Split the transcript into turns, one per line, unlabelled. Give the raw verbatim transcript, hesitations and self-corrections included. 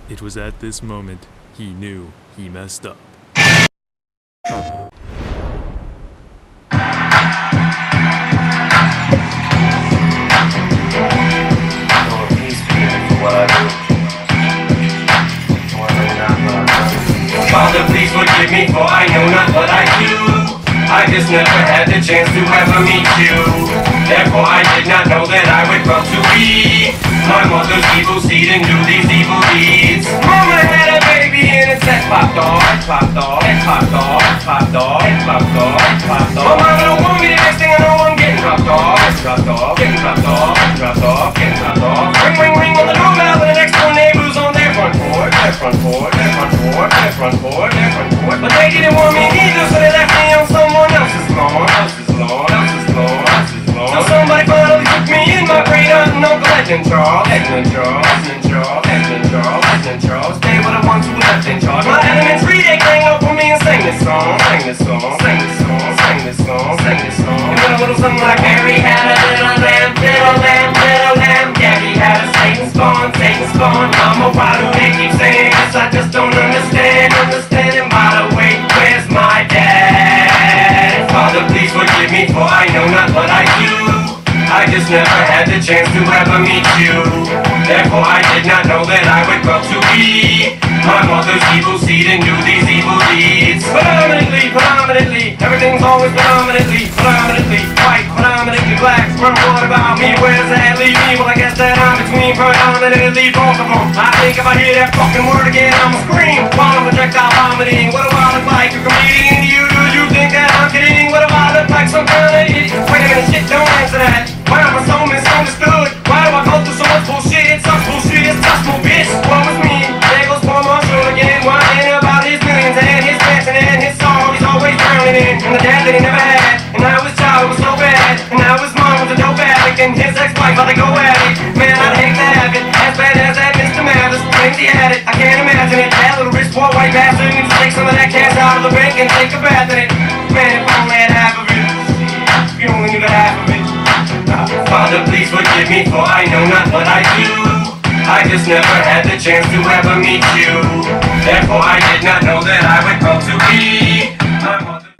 It was at this moment he knew he messed up.
Father, please forgive me, for I know not what I do. I just never had the chance to ever meet you. Therefore I did not know that I would grow to be my mother's evil seed and do these evil deeds. Mama had a baby and it's head popped off, head popped off, head popped off, head popped off, head popped off, head popped off. My mama don't want me, the next thing I know I'm getting dropped off, dropped off, getting dropped off, dropped off, getting dropped off. Ring, ring, ring on the doorbell and the next door neighbors on their front porch, their front porch, their front porch, their front porch, their front porch. But they didn't want me neither, so they left me on someone else's lawn, else's lawn, else's lawn, else's lawn. So somebody finally took me in, my great aunt and Uncle Edmund Charles, Edmund Charles, Edmund Charles, Edmund Charles, Edmund Charles. They were the ones who left in charge. My elementary, they came up for me and sang this song, sang this song, sang this song, sang this song, sang this song. It went a little something like Mary had a little lamb, little lamb, little lamb. Gabby had a Satan spawn, Satan spawn. Mama, why do they keep saying this? I just don't understand, understand. And by the way, where's my dad? Father, please forgive me, for I know not what I do. I just never had the chance to ever meet you. Therefore I did not know that I would grow to be my mother's evil seed and do these evil deeds. Predominantly, predominantly, everything's always predominantly, predominantly white, predominantly black. Run what about me? Where does that leave me? Well, I guess that I'm between predominantly both of them. I think if I hear that fucking word again, I'ma scream while I'm projectile vomiting. What do I look like? A comedian? Do you, do you think that I'm kidding? What do I look like? Some kind of idiot? Wait a minute, shit, don't answer that. Why am I so misunderstood? Why do I go through so much bullshit? It's such bullshit, it's such bull bitch. What was me? There goes poor Marshall again, whining about his millions and his passion and his song he's always drowning in. And the dad that he never had, and now his child was so bad, and now his mom was a dope addict, and his ex-wife how they go at it. Man, I'd hate to have it, as bad as that Mister Mathers claims he had it. I can't imagine it. That little rich poor white bastard needs to take some of that cash out of the bank and take a bath in it. Man, if I only had half of it, if you only knew the half of it. Father, please forgive me, for I know not what I do. I just never had the chance to ever meet you. Therefore I did not know that I would grow to be my mother.